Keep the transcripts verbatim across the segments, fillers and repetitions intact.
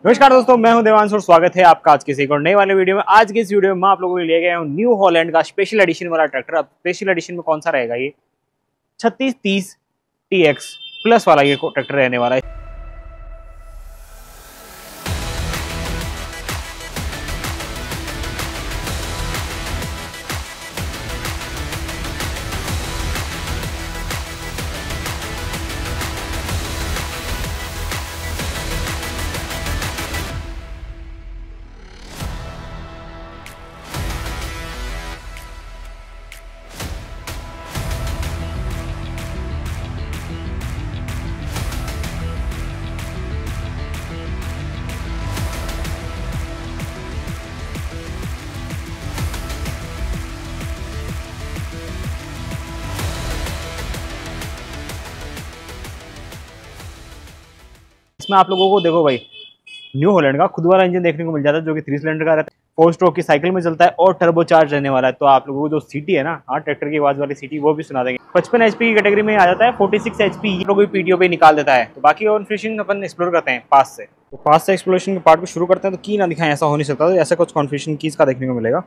नमस्कार दोस्तों, मैं हूं देवांश और स्वागत है आपका आज किसी और नए वाले वीडियो में। आज के इस वीडियो में मैं आप लोगों को ले गया हूं न्यू हॉलैंड का स्पेशल एडिशन वाला ट्रैक्टर। अब स्पेशल एडिशन में कौन सा रहेगा? ये छत्तीस तीस टी एक्स प्लस वाला ये ट्रैक्टर रहने वाला है। इसमें आप लोगों को देखो भाई, न्यू हॉलैंड का खुद वाला इंजन देखने को मिल जाता है जो कि थ्री सिलेंडर का रहता है, फोर स्ट्रोक की साइकिल में चलता है और टर्बो चार्ज रहने वाला है। तो आप लोगों को जो सीटी है ना, हाँ ट्रैक्टर की आवाज वाली सीटी, वो भी सुना देंगे। पचपन एचपी की कैटेगरी में आ जाता है, छियालीस एचपी ये लोग पीटीओ पे निकाल देता है। तो बाकी और फिनिशिंग अपन एक्सप्लोर करते हैं पास से। तो पास से एक्सप्लोरेशन के पार्ट को शुरू करते हैं। तो की ना दिखाएं ऐसा हो नहीं सकता, तो ऐसा कुछ कॉन्फ़िगरेशन कीज का देखने को मिलेगा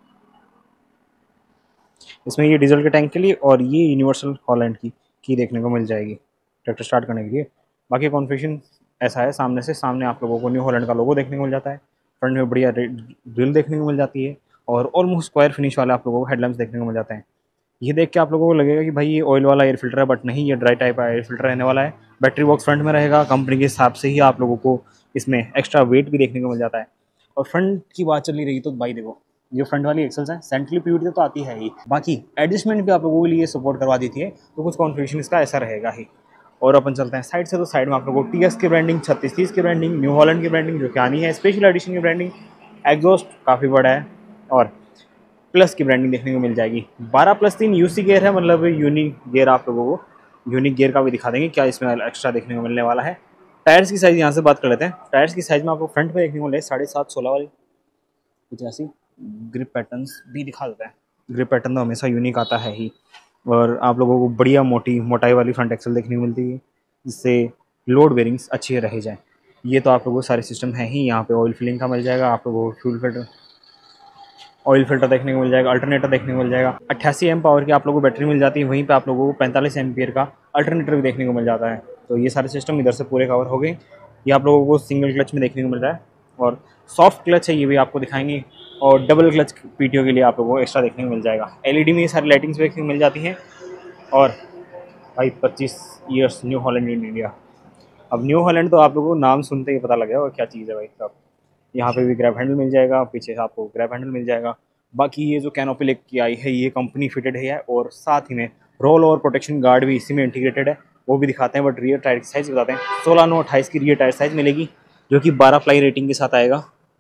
इसमें। ये डीजल के टैंक के लिए और ये यूनिवर्सल हॉलैंड की की देखने को मिल जाएगी ट्रैक्टर स्टार्ट करने के लिए। बाकी कॉन्फ़िगरेशन ऐसा है। सामने से सामने आप लोगों को न्यू हॉलैंड का लोगो देखने को मिल जाता है। फ्रंट में बढ़िया ग्रिल देखने को मिल जाती है और ऑलमोस्ट स्क्वायर फिनिश वाले आप लोगों को हेडलैम्प्स देखने को मिल जाते हैं। ये देख के आप लोगों को लगेगा कि भाई ये ऑयल वाला एयर फिल्टर है, बट नहीं, ये ड्राई टाइप का एयर फिल्टर रहने वाला है। बैटरी बॉक्स फ्रंट में रहेगा। कंपनी के हिसाब से ही आप लोगों को इसमें एक्स्ट्रा वेट भी देखने को मिल जाता है। और फ्रंट की बात चली रही तो भाई देखो, जो फ्रंट वाली एक्सेल्स हैं सेंट्रली प्यूरिटी तो आती है ही, बाकी एडजस्टमेंट भी आप लोगों के लिए सपोर्ट करवा देती है। तो कुछ कॉन्फ़िगरेशन इसका ऐसा रहेगा ही। और अपन चलते हैं साइड से। तो साइड में आप लोगों को टी एक्स की ब्रांडिंग, छत्तीस तीस की ब्रांडिंग, न्यू हॉलैंड की ब्रांडिंग जो कि आनी है, स्पेशल एडिशन की ब्रांडिंग, एग्जॉस्ट काफ़ी बड़ा है और प्लस की ब्रांडिंग देखने को मिल जाएगी। बारह प्लस तीन यूसी गियर है, मतलब यूनिक गियर। आप लोगों को यूनिक गियर का भी दिखा देंगे क्या इसमें एक्स्ट्रा देखने को मिलने वाला है। टायर्स की साइज़ यहाँ से बात कर लेते हैं। टायर्स की साइज़ में आपको फ्रंट में देखने को मिले साढ़े सात सोलह वाली कुछ ऐसी। ग्रिप पैटर्न्स भी दिखा देता है। ग्रिप पैटर्न तो हमेशा यूनिक आता है ही। और आप लोगों को बढ़िया मोटी मोटाई वाली फ्रंट एक्सल देखने को मिलती है, जिससे लोड बेरिंग्स अच्छी रह जाए। ये तो आप लोगों को सारे सिस्टम है ही। यहाँ पे ऑयल फिलिंग का मिल जाएगा, आप लोगों को फ्यूल फिल्टर, ऑयल फिल्टर देखने को मिल जाएगा, अल्टरनेटर देखने को मिल जाएगा। अट्ठासी एम पावर की आप लोगों को बैटरी मिल जाती है। वहीं पे आप लोगों को पैंतालीस एम्पियर का अल्टरनेटर भी देखने को मिल जाता है। तो ये सारे सिस्टम इधर से पूरे कवर हो गए। ये आप लोगों को सिंगल क्लच में देखने को मिल रहा है और सॉफ्ट क्लच है, ये भी आपको दिखाएंगे। और डबल क्लच पीटीओ के लिए आप लोगों को एक्स्ट्रा देखने को मिल जाएगा। एलईडी में ये सारी लाइटिंग्स देखने को मिल जाती हैं। और भाई पच्चीस years New Holland in India. अब न्यू हॉलैंड तो आप लोगों को नाम सुनते ही पता लग गया और क्या चीज़ है भाई सब। यहाँ पे भी ग्रैब हैंडल मिल जाएगा, पीछे आपको ग्रैब हैंडल मिल जाएगा। बाकी ये जो कैनोपी लेके आई है ये कंपनी फिटेड है और साथ ही में रोल ओवर प्रोटेक्शन गार्ड भी इसी में इंटीग्रेटेड है, वो भी दिखाते हैं। बट रियर टायर की साइज़ बताते हैं, सोलह नौ अट्ठाईस की रियर टायर साइज़ मिलेगी जो कि बारह प्लाई रेटिंग के साथ आएगा।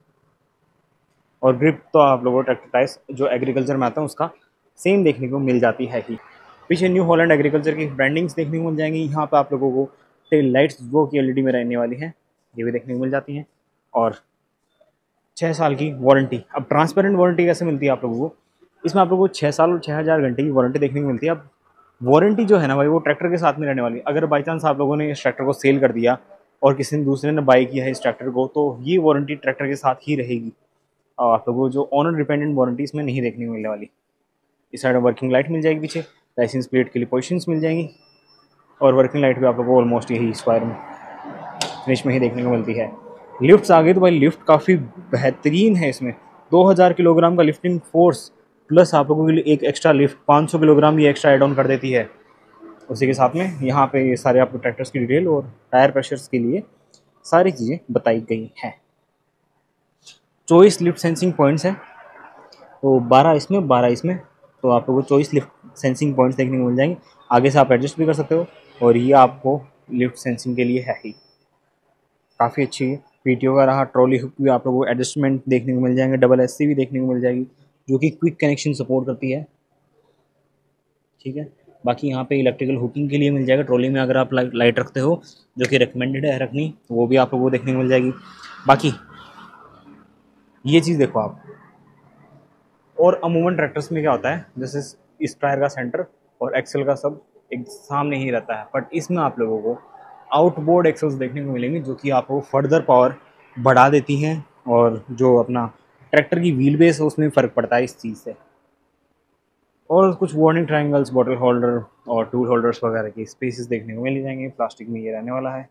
और ग्रिप तो आप लोगों को ट्रैक्टर टायर्स जो एग्रीकल्चर में आता है उसका सेम देखने को मिल जाती है ही। पीछे न्यू हॉलैंड एग्रीकल्चर की ब्रांडिंग्स देखने को मिल जाएंगी। यहाँ पे आप लोगों को टेल लाइट्स वो की एलईडी में रहने वाली हैं, ये भी देखने को मिल जाती हैं। और छः साल की वारंटी। अब ट्रांसपेरेंट वारंटी कैसे मिलती है आप लोगों को? इसमें आप लोगों को छः साल और छः हज़ार घंटे की वारंटी देखने को मिलती है। अब वारंटी जो है ना भाई, वो ट्रैक्टर के साथ में रहने वाली है। अगर बाई चांस आप लोगों ने इस ट्रैक्टर को सेल कर दिया और किसी दूसरे ने बाई किया है इस ट्रैक्टर को, तो ये वारंटी ट्रैक्टर के साथ ही रहेगी। और आप लोगों को जो ऑनर डिपेंडेंट वारंटी इसमें नहीं देखने को मिलने वाली। इस साइड में वर्किंग लाइट मिल जाएगी, पीछे लाइसेंस प्लेट के लिए पोजीशंस मिल जाएंगी। और वर्किंग लाइट भी आप लोगों को ऑलमोस्ट यही स्क्वायर में फिनिश में ही देखने को मिलती है। लिफ्ट्स आ गई तो भाई लिफ्ट काफ़ी बेहतरीन है। इसमें दो हज़ार किलोग्राम का लिफ्टिंग फोर्स प्लस आप लोगों के लिए एक एक्स्ट्रा लिफ्ट पाँच सौ किलोग्राम ये एक्स्ट्रा एड ऑन कर देती है। उसी के साथ में यहाँ पे ये सारे आपको ट्रैक्टर्स की डिटेल और टायर प्रेशर्स के लिए सारी चीज़ें बताई गई हैं। चौबीस लिफ्ट सेंसिंग पॉइंट्स हैं, तो बारह इसमें बारह इसमें, तो आप लोगों को चौबीस लिफ्ट सेंसिंग पॉइंट्स देखने को मिल जाएंगे। आगे से आप एडजस्ट भी कर सकते हो और ये आपको लिफ्ट सेंसिंग के लिए है ही। काफ़ी अच्छी है। पीटीओ का रहा, ट्रॉली हुक भी आप लोगों को एडजस्टमेंट देखने को मिल जाएंगे। डबल एससी भी देखने को मिल जाएगी जो कि क्विक कनेक्शन सपोर्ट करती है, ठीक है। बाकी यहाँ पे इलेक्ट्रिकल हुकिंग के लिए मिल जाएगा। ट्रॉली में अगर आप लाइट रखते हो जो कि रिकमेंडेड है रखनी, तो वो भी आप लोगों को देखने को मिल जाएगी। बाकी ये चीज़ देखो आप। और अमूमन ट्रैक्टर्स में क्या होता है, जैसे इस टायर का सेंटर और एक्सेल का सब एक सामने ही रहता है, बट इसमें आप लोगों को आउटबोर्ड एक्सेल्स देखने को मिलेंगे जो कि आपको फर्दर पावर बढ़ा देती हैं, और जो अपना ट्रैक्टर की व्हील बेस है उसमें फ़र्क पड़ता है इस चीज़ से। और कुछ वार्निंग ट्रायंगल्स, बॉटल होल्डर और टूल होल्डर्स वगैरह की स्पेसेस देखने को मिल जाएंगे। प्लास्टिक में ये रहने वाला है,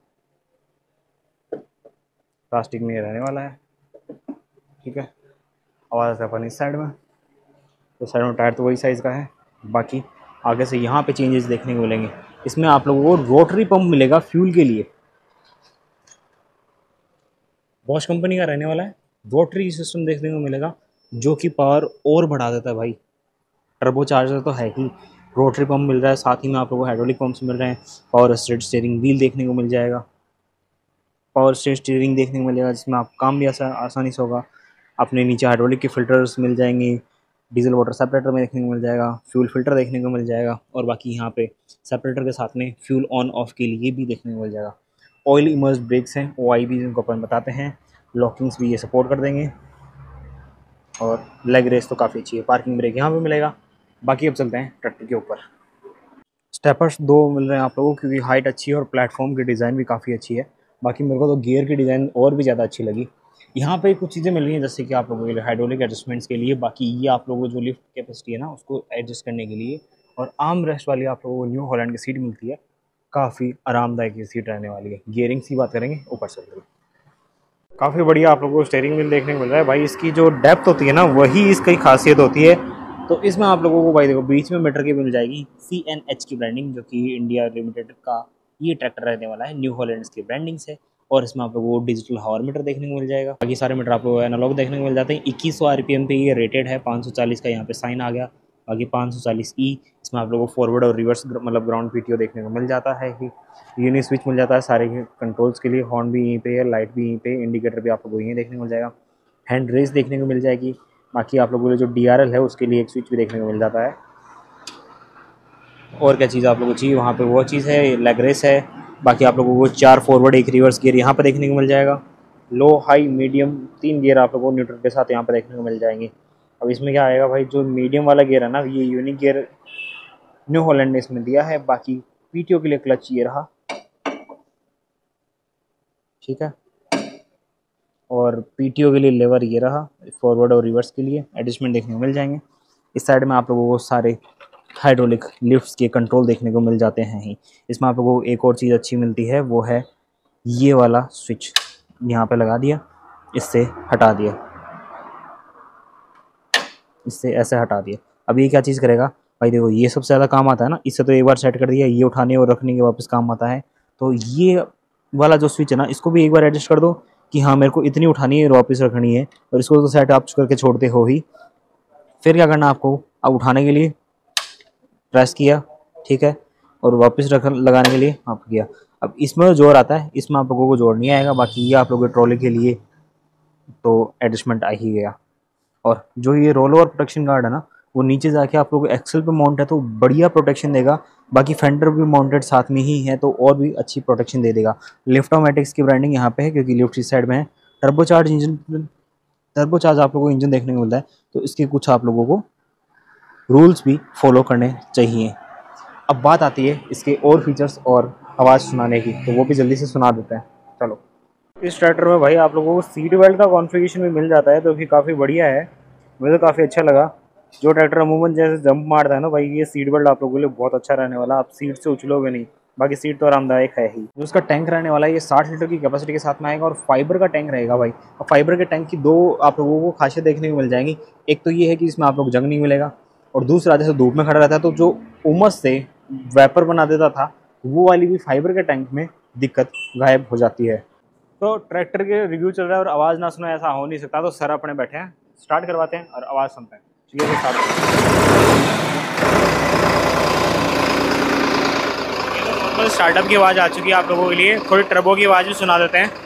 प्लास्टिक में ये रहने वाला है, ठीक है। आवाज़ अपन इस साइड में, तो साइड में टायर तो वही साइज़ का है। बाकी आगे से यहाँ पे चेंजेस देखने को मिलेंगे। इसमें आप लोगों को रोटरी पंप मिलेगा फ्यूल के लिए, बॉश कंपनी का रहने वाला है। रोटरी सिस्टम देखने को मिलेगा जो कि पावर और बढ़ा देता है भाई। टर्बो चार्जर तो है ही, रोटरी पंप मिल रहा है, साथ ही में आप लोगों को हाइड्रोलिक पंप्स मिल रहे हैं। पावर असिस्टेड स्टीयरिंग व्हील देखने को मिल जाएगा, पावर असिस्टेड स्टीयरिंग देखने को मिलेगा जिसमें आप काम भी आसा, आसानी से होगा। अपने नीचे हाइड्रोलिक के फिल्टर्स मिल जाएंगे, डीजल वाटर सेपरेटर में देखने को मिल जाएगा, फ्यूल फिल्टर देखने को मिल जाएगा, और बाकी यहाँ पे सेपरेटर के साथ में फ्यूल ऑन ऑफ के लिए भी देखने को मिल जाएगा। ऑयल इमर्स ब्रेक्स हैं, ओ आई बी जिनको अपन बताते हैं, लॉकिंग्स भी ये सपोर्ट कर देंगे। और लेग रेस तो काफ़ी अच्छी है, पार्किंग ब्रेक यहाँ पे मिलेगा। बाकी अब चलते हैं ट्रैक्टर के ऊपर। स्टेपर्स दो मिल रहे हैं आप लोगों को क्योंकि हाइट अच्छी है और प्लेटफॉर्म की डिज़ाइन भी काफ़ी अच्छी है। बाकी मेरे को तो गियर की डिज़ाइन और भी ज़्यादा अच्छी लगी। यहाँ पे कुछ चीज़ें मिल रही हैं जैसे कि आप लोगों के लिए हाइड्रोलिक एडजस्टमेंट्स के लिए। बाकी ये आप लोगों को जो लिफ्ट कैपेसिटी है ना उसको एडजस्ट करने के लिए, और आर्म रेस्ट वाली आप लोगों को न्यू हॉलैंड की सीट मिलती है, काफ़ी आरामदायक ये सीट रहने वाली है। गियरिंग की बात करेंगे ऊपर से, काफ़ी बढ़िया आप लोगों को स्टीयरिंग व्हील देखने को मिल रहा है भाई। इसकी जो डेप्थ होती है ना वही इसकी खासियत होती है। तो इसमें आप लोगों को भाई देखो बीच में मीटर की मिल जाएगी सी एन एच की ब्रांडिंग, जो कि इंडिया लिमिटेड का ये ट्रैक्टर रहने वाला है, न्यू हॉलैंड की ब्रांडिंग से। और इसमें आप लोगों को डिजिटल हावर मीटर देखने को मिल जाएगा। बाकी सारे मीटर आप लोगों को एनालॉग देखने को मिल जाते हैं। इक्कीस सौ आरपीएम पे ये रेटेड है, पाँच सौ चालीस का यहाँ पे साइन आ गया। बाकी पाँच सौ चालीस ई, इसमें आप लोगों को फॉरवर्ड और रिवर्स मतलब ग्राउंड पीटीओ देखने को मिल जाता है ही। यूनी स्विच मिल जाता है सारे कंट्रोल्स के लिए, हॉर्न भी यहीं पे है, लाइट भी यहीं पे, इंडिकेटर भी आप लोगों को यहीं देखने को मिल जाएगा, हैंड रेस देखने को मिल जाएगी। बाकी आप लोगों को जो डी आर एल है उसके लिए एक स्विच भी देखने को मिल जाता है। और क्या चीज़ आप लोगों को चाहिए वहाँ पे वो चीज़ है, लेग रेस है। बाकी आप लोगों को चार फॉरवर्ड एक रिवर्स गियर यहाँ पर देखने को मिल जाएगा। लो हाई मीडियम तीन गियर आप लोगों को न्यूट्रल के साथ यहाँ पर देखने को मिल जाएंगे। अब इसमें क्या आएगा भाई, जो मीडियम वाला गियर है ना ये यूनिक गियर न्यू हॉलैंड ने इसमें दिया है। बाकी पीटीओ के लिए क्लच ये रहा, ठीक है, और पीटीओ के लिए लेवर ये रहा, फॉरवर्ड और रिवर्स के लिए एडजस्टमेंट देखने को मिल जाएंगे। इस साइड में आप लोगों को सारे हाइड्रोलिक लिफ्ट्स के कंट्रोल देखने को मिल जाते हैं ही। इसमें आप लोगों को एक और चीज़ अच्छी मिलती है वो है ये वाला स्विच, यहाँ पे लगा दिया, इससे हटा दिया, इससे ऐसे हटा दिया। अब ये क्या चीज़ करेगा भाई, देखो ये सबसे ज़्यादा काम आता है ना, इससे तो एक बार सेट कर दिया, ये उठाने और रखने के वापस काम आता है। तो ये वाला जो स्विच है ना इसको भी एक बार एडजस्ट कर दो कि हाँ मेरे को इतनी उठानी है और वापस रखनी है, और इसको तो सेट आप करके छोड़ते हो ही। फिर क्या करना आपको, अब उठाने के लिए प्रेस किया, ठीक है, और वापस रख लगाने के लिए आप किया। अब इसमें जोर आता है, इसमें आप लोगों को जोर नहीं आएगा। बाकी ये आप लोगों के ट्रॉली के लिए तो एडजस्टमेंट आ ही गया। और जो ये रोल ओवर प्रोटेक्शन गार्ड है ना वो नीचे जाके आप लोगों को एक्सेल पे माउंट है तो बढ़िया प्रोटेक्शन देगा। बाकी फेंडर भी माउंटेड साथ में ही है तो और भी अच्छी प्रोटेक्शन दे देगा। लिफ्टोमेटिक्स की ब्रांडिंग यहाँ पे है क्योंकि लिफ्ट इस साइड में है। टर्बोचार्ज इंजन, टर्बोचार्ज आप लोगों को इंजन देखने को मिलता है, तो इसके कुछ आप लोगों को रूल्स भी फॉलो करने चाहिए। अब बात आती है इसके और फीचर्स और आवाज़ सुनाने की, तो वो भी जल्दी से सुना देते हैं। चलो, इस ट्रैक्टर में भाई आप लोगों को सीट बेल्ट का कॉन्फ़िगरेशन भी मिल जाता है तो भी काफ़ी बढ़िया है, मुझे तो काफ़ी अच्छा लगा। जो ट्रैक्टर अमूमन जैसे जंप मारता है ना भाई, ये सीट बेल्ट आप लोगों के लिए बहुत अच्छा रहने वाला, आप सीट से उछलोगे नहीं। बाकी सीट तो आरामदायक है ही। जो उसका टैंक रहने वाला है ये साठ लीटर की कैपेसिटी के साथ में आएगा और फाइबर का टैंक रहेगा भाई। और फाइबर के टैंक की दो आप लोगों को खासियत देखने को मिल जाएंगी। एक तो ये है कि इसमें आप लोग जंग नहीं मिलेगा, और दूसरा जैसे धूप में खड़ा रहता है तो जो उमस से वेपर बना देता था वो वाली भी फाइबर के टैंक में दिक्कत गायब हो जाती है। तो ट्रैक्टर के रिव्यू चल रहा है और आवाज़ ना सुना ऐसा हो नहीं सकता, तो सर अपने बैठे हैं, स्टार्ट करवाते हैं और आवाज़ सुनते हैं। चलिए तो स्टार्ट नॉर्मल स्टार्टअप की आवाज़ आ चुकी है आप लोगों के लिए, थोड़ी टर्बो की आवाज़ भी सुना देते हैं।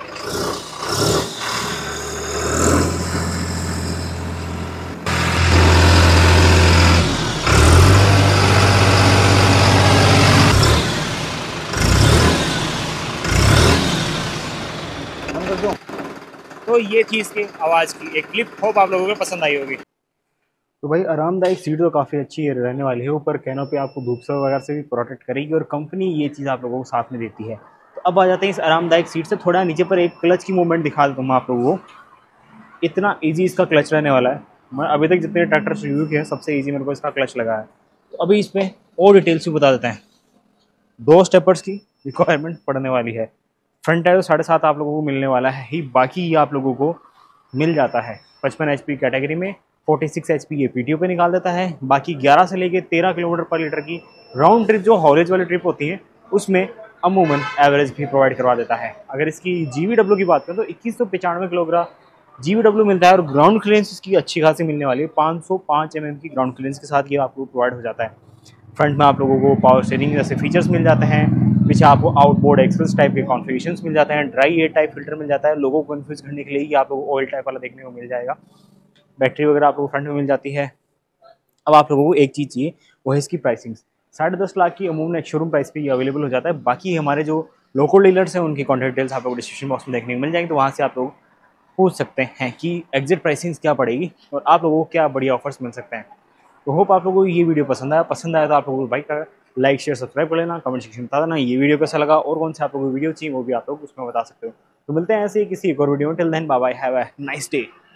तो ये थी इसके आवाज़ की एक क्लिप, होप आप लोगों को पसंद आई होगी। तो भाई आरामदायक सीट तो काफ़ी अच्छी है रहने वाली है, ऊपर कैनोपी आपको धूप से वगैरह से भी प्रोटेक्ट करेगी और कंपनी ये चीज़ आप लोगों को साथ में देती है। तो अब आ जाते हैं इस आरामदायक सीट से थोड़ा नीचे पर एक क्लच की मूवमेंट दिखा देता हूँ मैं आप लोगों को। इतना ईजी इसका क्लच रहने वाला है, मैं अभी तक जितने ट्रैक्टर्स रिव्यू किए हैं सबसे ईजी मेरे को इसका क्लच लगा है। तो अभी इस पर और डिटेल्स भी बता देते हैं। दो स्टेपर्स की रिक्वायरमेंट पड़ने वाली है। फ्रंट टायर साढ़े सात आप लोगों को मिलने वाला है ही, बाकी ये आप लोगों को मिल जाता है पचपन एच पी कैटेगरी में। छियालीस एच पी ये पी टी ओ पे निकाल देता है। बाकी ग्यारह से लेके तेरह किलोमीटर पर लीटर की राउंड ट्रिप जो हॉलेज वाली ट्रिप होती है उसमें अमूमन एवरेज भी प्रोवाइड करवा देता है। अगर इसकी जी वी डब्ल्यू की बात करें तो इक्कीस सौ पचानवे किलोग्राम जी वी डब्ल्यू मिलता है और ग्राउंड क्लियरेंस इसकी अच्छी खासी मिलने वाली है। पाँच सौ पाँच एम एम की ग्राउंड क्लियरेंस के साथ ये आपको प्रोवाइड हो जाता है। फ्रंट में आप लोगों को पावर स्टीयरिंग जैसे फीचर्स मिल जाते हैं। पीछे आपको आउटबोर्ड एक्सेस टाइप के कॉन्फ़िगरेशंस मिल जाते हैं। ड्राई एयर टाइप फिल्टर मिल जाता है। लोगों को कन्फ्यूज करने के लिए ही आप लोगों को ऑयल टाइप वाला देखने को मिल जाएगा। बैटरी वगैरह आप लोगों को फ्रंट में मिल जाती है। अब आप लोगों को एक चीज़ चाहिए, वो है इसकी प्राइसिंग। साढ़े दस लाख की अमूमन एक शोरूम प्राइस पे ये अवेलेबल हो जाता है। बाकी हमारे जो लोकल डीलर्स हैं उनकी कॉन्टैक्ट डिटेल्स आप लोगों को डिस्क्रिप्शन बॉक्स में देखने को मिल जाएंगे, तो वहाँ से आप लोग पूछ सकते हैं कि एग्जिट प्राइसिंग क्या पड़ेगी और आप लोगों को क्या बढ़िया ऑफर्स मिल सकते हैं। तो होप आप लोगों को ये वीडियो पसंद आया पसंद आया तो आप लोगों को भाई का लाइक शेयर सब्सक्राइब कर लेना, कमेंट सेक्शन में बता देना ये वीडियो कैसा लगा और कौन से आप लोगों को वीडियो चाहिए वो भी आप लोग उसमें बता सकते हो। तो मिलते हैं ऐसे ही किसी एक और वीडियो में। Till then bye bye, have a nice day.